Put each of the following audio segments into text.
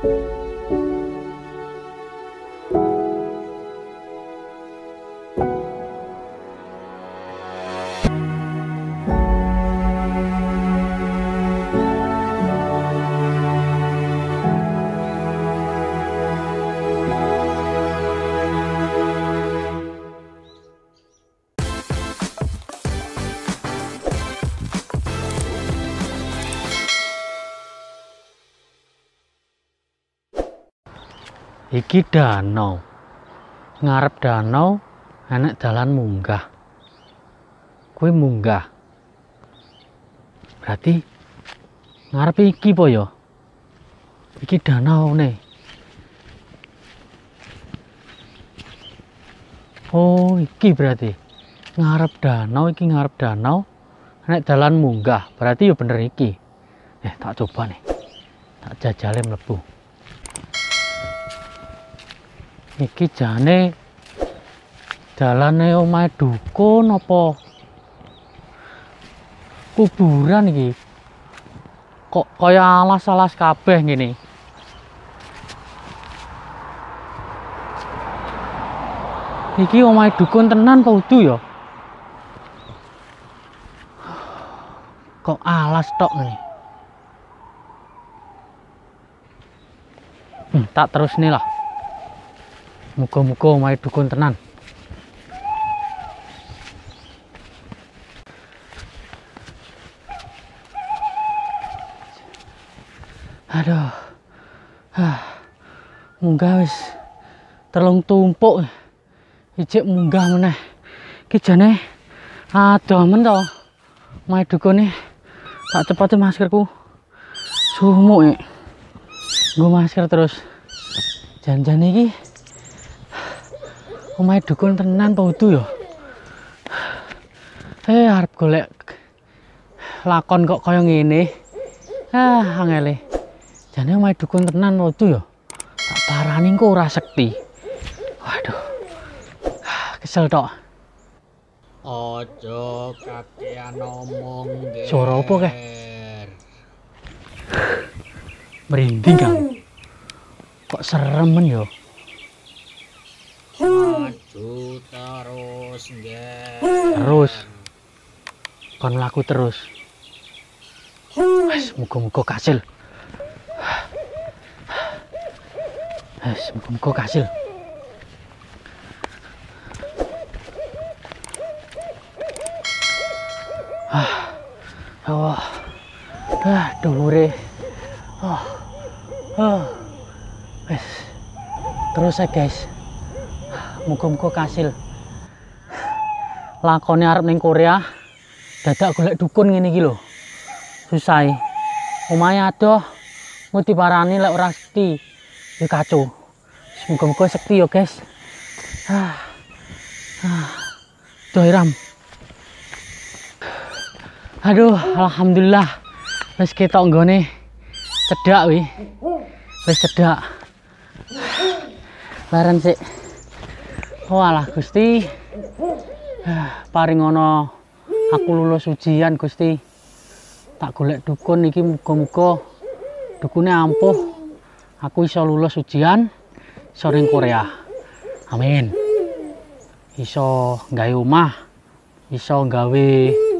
Iki danau, ngarep danau, enek dalan munggah. Kuwi munggah. Berarti ngarep iki po ya? Iki danau nih. Oh, iki berarti ngarep danau, iki ngarep danau, enek dalan munggah. Berarti ya bener iki. Tak coba nih, tak jajale mlebu. Iki jane dalane omahe dukun apa kuburan iki? Kok kaya alas-alas kabeh ngene. Iki omahe dukun tenan apa udu ya? Kok alas tok ngene. Tak terus nih lah. Muga-muga omahe dukun tenan. Aduh. Munggah wis telung tumpuk. Ijik munggah meneh. Iki jane adoh men to. Omahe dukune. Tak cepate maskerku. Sumuk ya. Nggo masker terus. Jan-jan iki omahe dukun tenan apa udu ya? Arep golek lakon kok kaya ngene. Angele. Jane omahe dukun tenan apa udu ya? Tak parani kok ora sekti. Waduh. Kesel tok. Ojo kakean ngomong, Ger. Suara apa keh? Merinding kan? Kok seremen ya? Maju terus, Ger. Terus kon mlaku terus. Wes muga-muga kasil. Wes muga-muga kasil. Dhuwure. Wes. Terus ya, guys. Muga-muga kasil. Lakone arep ning Korea, dadak golek dukun ngene iki lho. Susah. Omahe adoh, mau diparani lek ora sekti. Ya kacau. Muga-muga sekti ya, guys. Doiram. Aduh, alhamdulillah. Wis ketok nggone cedak wi. Wis cedak. Laren sik. Walah Gusti. Paring ngono aku lulus ujian Gusti. Tak golek dukun iki muga-muga dukune ampuh. Aku iso lulus ujian iso ning Korea. Amin. Iso gawe omah, iso gawe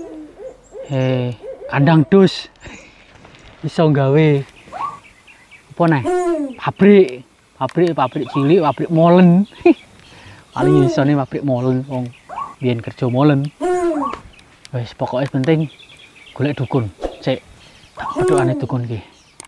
kandang dus. Iso gawe apa nih? Pabrik cilik, pabrik molen. Paling iso nih pabrik molen wong biyen kerja molen. Wis pokoke penting golek dukun. Cek tak pedhokane dukun iki.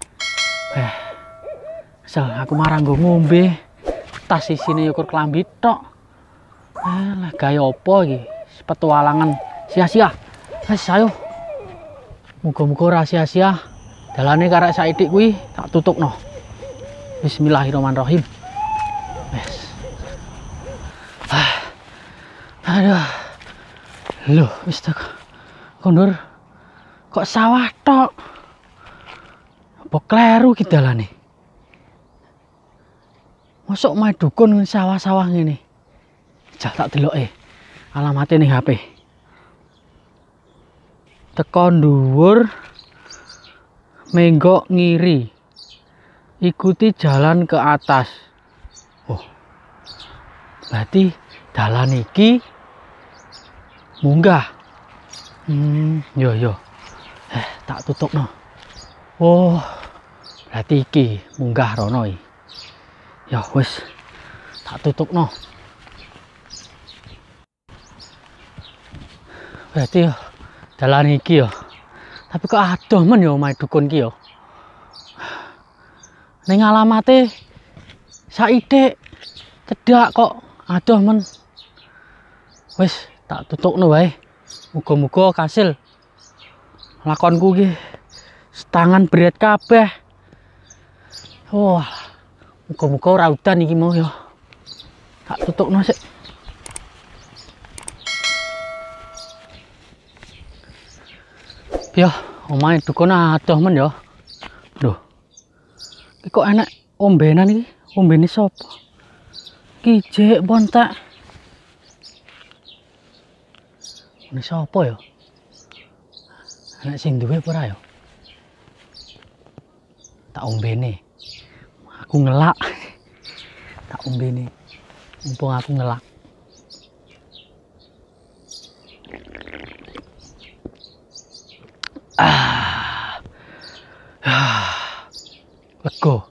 Sel aku marang nggo ngombe. Tas isine yukur klambi tok. Lah gawe apa iki? Petualangan sia-sia. Wis ayo. Muga-muga ora sia-sia. Dalane karek saithik kuwi tak tutupno. Bismillahirrahmanirrahim. Wes. Aduh. Loh, wis tak kondur. Kok sawah tok? Apa kleru ki dalane? Mosok main dukun sawah-sawah ngene. Jal tak deloke. Alamate ning HP. Teko dhuwur menggok ngiri. ikuti jalan ke atas. Oh, berarti dalan iki munggah. Yo. Tak tutup no. Oh, berarti iki munggah rono iki. Ya wis, tak tutup no. Berarti yo dalan iki yo. Tapi kok adoh men yo omahe dukun ki yo. Ning alamate saithik cedhak kok adoh men. Wis tak tutupno wae. Muga-muga kasil. Lakonku ki setangan berat kabeh. Wah, muga-muga ora udan iki mau ya. Tak tutupno sik. Ya, omahe dukun adoh men ya. Lho. Iki kok enak ombenan iki? Ombene sapa? Ki jek bontak. Ini sapa ya? Anak sing duwe apa ora ya? Tak ombene. Aku ngelak. Tak ombene. Mumpung aku ngelak. Lego.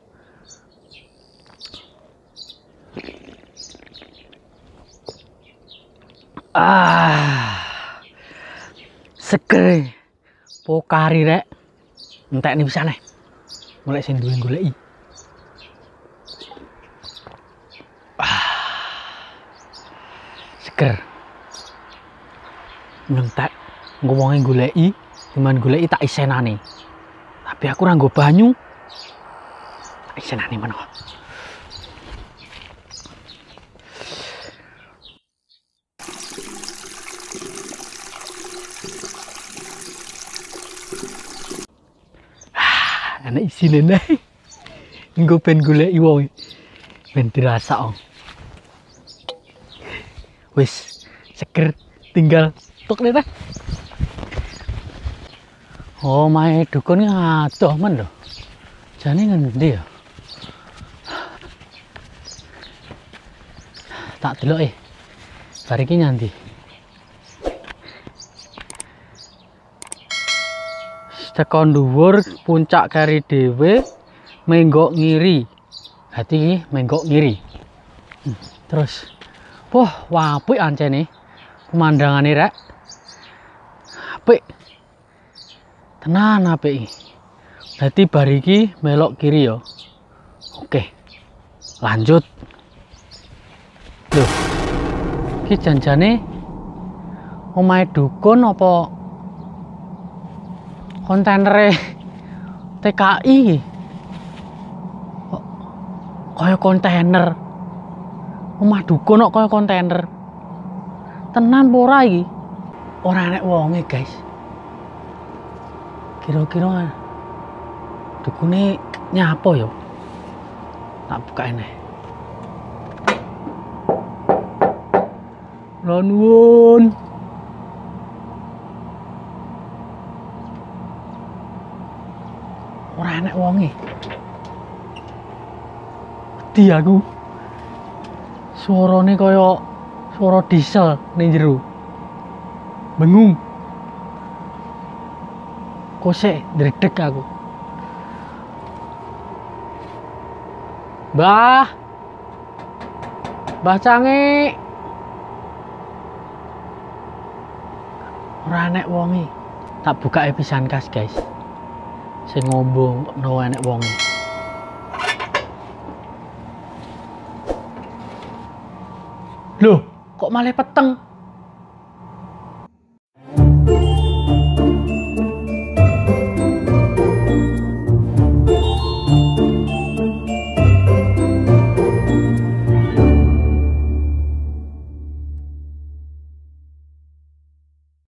Seger. Pokari rek. Entek nih bisa nih. Mulai sing duwe goleki. Seger. Entek. Ngomongin goleki, cuman goleki tak isenane. Tapi aku ora nggo banyu. Tak isenane meneh. Anak isine nih. Nggo ben goleki wong. Ben dirasa. Wis seger tinggal tuk nih. Oh, mae dukun ngadoh men lho. Jane ngendi ya? Tak delok bar iki nyandi. Tekan dhuwur puncak kari dhewe menggok ngiri. Hati iki menggok ngiri. Terus wah apik ancene pemandangane rek. Apik. Tenan apik. Dadi bar iki melok kiri ya. Oke. Lanjut. Loh. Iki janjane omahe dukun apa kontainer TKI? Kok kaya kontainer. Omah dukun kok kaya kontainer. Tenan apa ora iki? Ora enek wonge, guys. Kira-kira dukune nyapa ya? Tak buka ini. Nuwun. Ora enek wonge. Wedi aku. Suarane kaya suara diesel ning jero. Bengung. Kosek dredeg aku. Mbah Cange. Ora enek wonge. Tak buka pisan kas, guys. Sing ngombong no enek wonge. Loh, kok malah peteng?